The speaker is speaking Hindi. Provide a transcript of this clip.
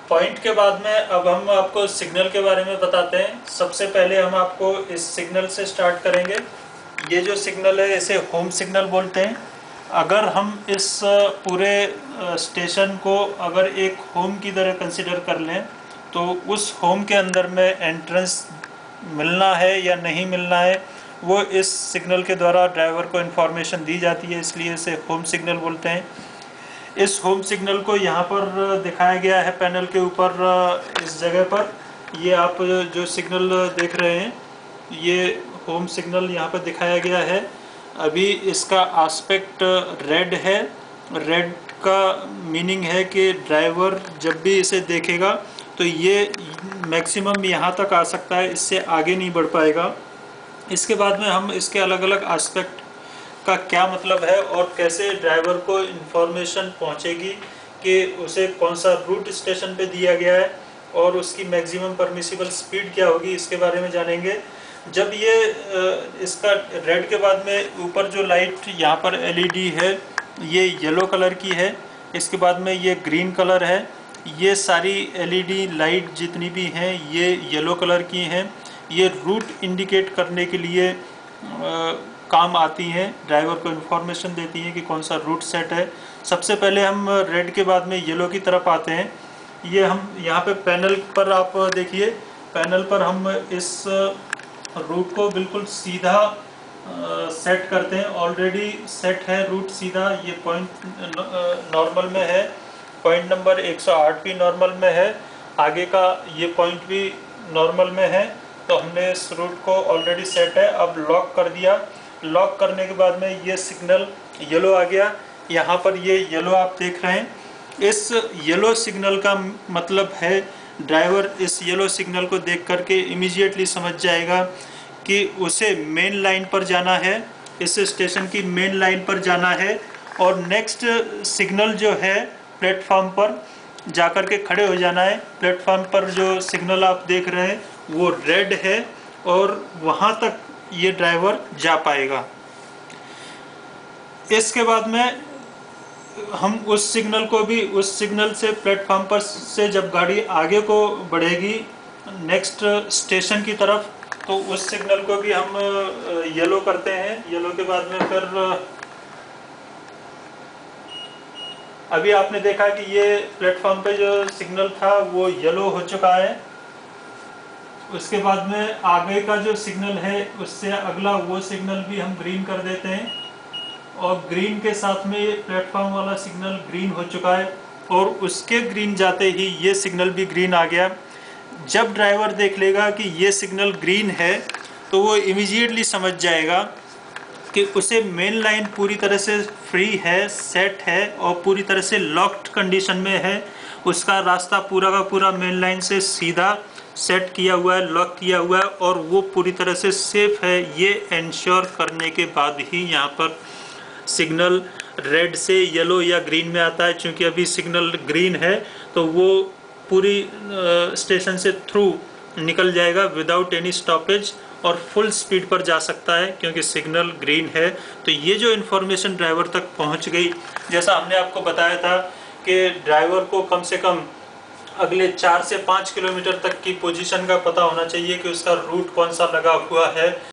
पॉइंट के बाद में अब हम आपको सिग्नल के बारे में बताते हैं। सबसे पहले हम आपको इस सिग्नल से स्टार्ट करेंगे। ये जो सिग्नल है इसे होम सिग्नल बोलते हैं। अगर हम इस पूरे स्टेशन को अगर एक होम की तरह कंसिडर कर लें तो उस होम के अंदर में एंट्रेंस मिलना है या नहीं मिलना है वो इस सिग्नल के द्वारा ड्राइवर को इन्फॉर्मेशन दी जाती है, इसलिए इसे होम सिग्नल बोलते हैं। इस होम सिग्नल को यहाँ पर दिखाया गया है पैनल के ऊपर इस जगह पर। ये आप जो सिग्नल देख रहे हैं ये होम सिग्नल यहाँ पर दिखाया गया है। अभी इसका एस्पेक्ट रेड है। रेड का मीनिंग है कि ड्राइवर जब भी इसे देखेगा तो ये मैक्सिमम यहाँ तक आ सकता है, इससे आगे नहीं बढ़ पाएगा। इसके बाद में हम इसके अलग अलग एस्पेक्ट का क्या मतलब है और कैसे ड्राइवर को इन्फॉर्मेशन पहुंचेगी कि उसे कौन सा रूट स्टेशन पे दिया गया है और उसकी मैक्सिमम परमिसिबल स्पीड क्या होगी, इसके बारे में जानेंगे। जब ये इसका रेड के बाद में ऊपर जो लाइट यहाँ पर एलईडी है ये येलो कलर की है। इसके बाद में ये ग्रीन कलर है। ये सारी एलईडी लाइट जितनी भी हैं ये येलो कलर की हैं। ये रूट इंडिकेट करने के लिए काम आती हैं, ड्राइवर को इन्फॉर्मेशन देती हैं कि कौन सा रूट सेट है। सबसे पहले हम रेड के बाद में येलो की तरफ आते हैं। ये हम यहाँ पे पैनल पर आप देखिए, पैनल पर हम इस रूट को बिल्कुल सीधा सेट करते हैं। ऑलरेडी सेट है रूट सीधा। ये पॉइंट नॉर्मल में है, पॉइंट नंबर 108 भी नॉर्मल में है, आगे का ये पॉइंट भी नॉर्मल में है। तो हमने इस रूट को ऑलरेडी सेट है, अब लॉक कर दिया। लॉक करने के बाद में ये सिग्नल येलो आ गया। यहाँ पर ये येलो आप देख रहे हैं। इस येलो सिग्नल का मतलब है ड्राइवर इस येलो सिग्नल को देख करके इमीडिएटली समझ जाएगा कि उसे मेन लाइन पर जाना है, इस स्टेशन की मेन लाइन पर जाना है। और नेक्स्ट सिग्नल जो है प्लेटफॉर्म पर जाकर के खड़े हो जाना है। प्लेटफॉर्म पर जो सिग्नल आप देख रहे हैं वो रेड है और वहाँ तक ये ड्राइवर जा पाएगा। इसके बाद में हम उस सिग्नल को भी, उस सिग्नल से प्लेटफॉर्म पर से जब गाड़ी आगे को बढ़ेगी नेक्स्ट स्टेशन की तरफ तो उस सिग्नल को भी हम येलो करते हैं। येलो के बाद में फिर अभी आपने देखा कि ये प्लेटफॉर्म पे जो सिग्नल था वो येलो हो चुका है। उसके बाद में आगे का जो सिग्नल है उससे अगला वो सिग्नल भी हम ग्रीन कर देते हैं और ग्रीन के साथ में ये प्लेटफॉर्म वाला सिग्नल ग्रीन हो चुका है और उसके ग्रीन जाते ही ये सिग्नल भी ग्रीन आ गया। जब ड्राइवर देख लेगा कि ये सिग्नल ग्रीन है तो वो इमीडिएटली समझ जाएगा कि उसे मेन लाइन पूरी तरह से फ्री है, सेट है और पूरी तरह से लॉक्ड कंडीशन में है। उसका रास्ता पूरा का पूरा मेन लाइन से सीधा सेट किया हुआ है, लॉक किया हुआ है और वो पूरी तरह से सेफ है। ये इंश्योर करने के बाद ही यहाँ पर सिग्नल रेड से येलो या ग्रीन में आता है। चूँकि अभी सिग्नल ग्रीन है तो वो पूरी स्टेशन से थ्रू निकल जाएगा विदाउट एनी स्टॉपेज और फुल स्पीड पर जा सकता है क्योंकि सिग्नल ग्रीन है। तो ये जो इन्फॉर्मेशन ड्राइवर तक पहुंच गई, जैसा हमने आपको बताया था कि ड्राइवर को कम से कम अगले 4 से 5 किलोमीटर तक की पोजीशन का पता होना चाहिए कि उसका रूट कौन सा लगा हुआ है।